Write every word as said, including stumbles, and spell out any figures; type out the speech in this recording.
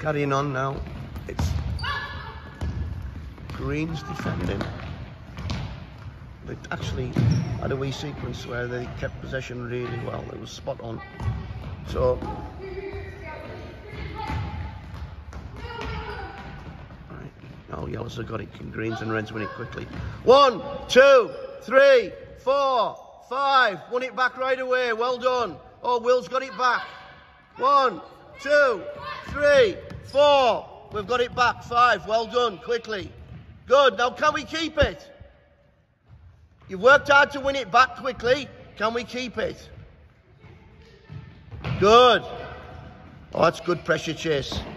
Carrying on now. It's Green's defending. They actually had a wee sequence where they kept possession really well. It was spot on. So, right. Oh, yellows have got it. Can Greens and Reds win it quickly? One, two, three, four, five. Won it back right away. Well done. Oh, Will's got it back. One, two, three, four. We've got it back. Five. Well done. Quickly. Good. Now, can we keep it? You've worked hard to win it back quickly. Can we keep it? Good. Oh, that's good pressure chase.